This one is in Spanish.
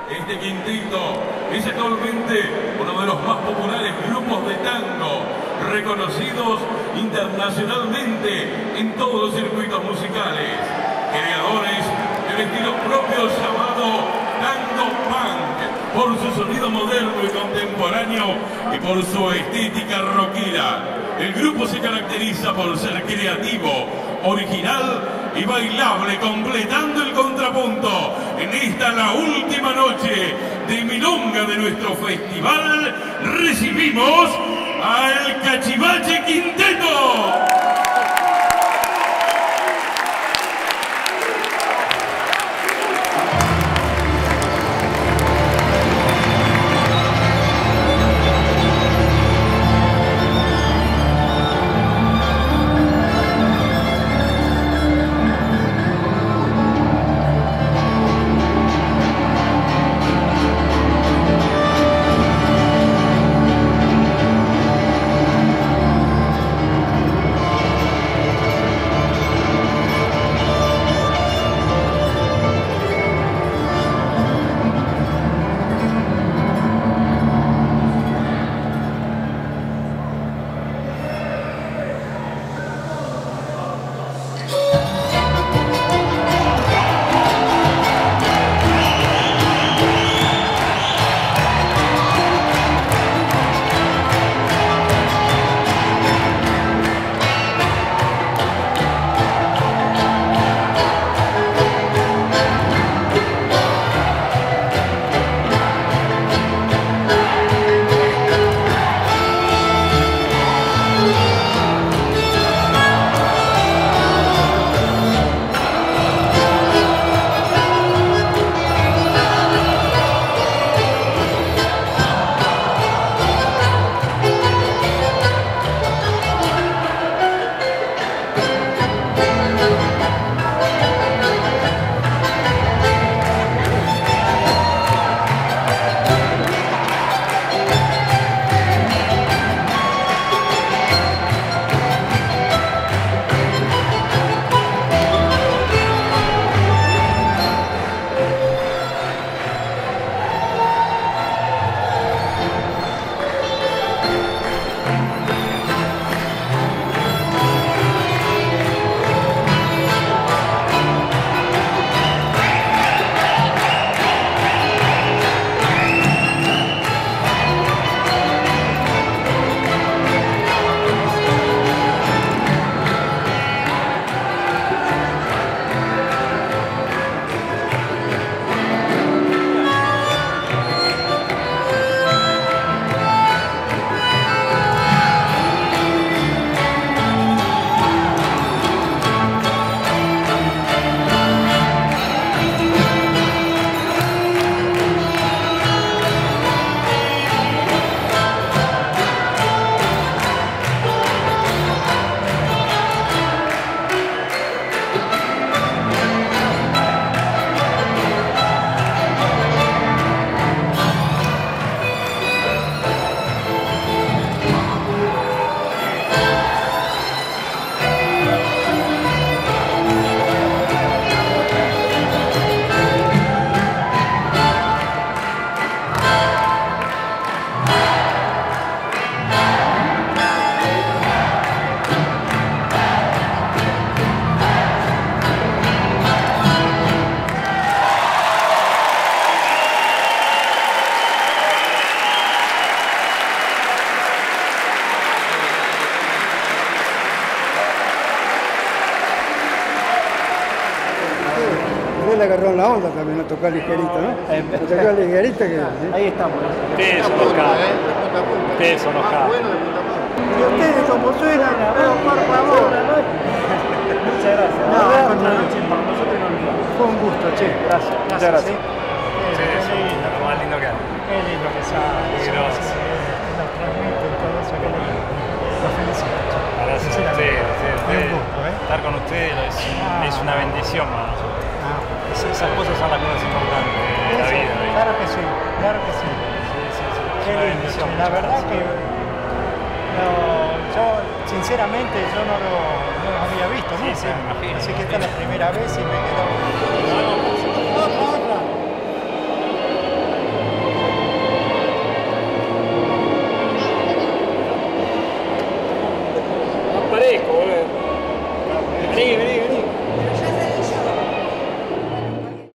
Este quinteto es actualmente uno de los más populares grupos de tango, reconocidos internacionalmente en todos los circuitos musicales, creadores del estilo propio llamado tango punk, por su sonido moderno y contemporáneo y por su estética rockera. El grupo se caracteriza por ser creativo, original y bailable, completando el contrapunto. En esta, la última noche de milonga de nuestro festival, recibimos al Cachivache Quinteto. Él agarró la onda también, no tocó ligerito, ¿no? No tocó ligerito que... Ahí estamos. Ustedes son los cabos. Ustedes son los cabos. Y ustedes como suenan, por favor. Muchas gracias. No, Otra noche para nosotros inolvidable. Fue un gusto, che. Gracias. Muchas gracias. Sí, lo más lindo que hay. qué lindo que sale. Nos transmiten todo eso, qué lindo. Los felicito. Gracias a ustedes. Un gusto, Estar con ustedes es una bendición para nosotros. Esas cosas son las cosas importantes de la vida. Claro que sí, claro que sí. Qué lindo. La verdad que yo sinceramente yo no lo había visto nunca. Sí, me imagino. Así que esta es la primera vez y me quedó... Otra. Vení, vení.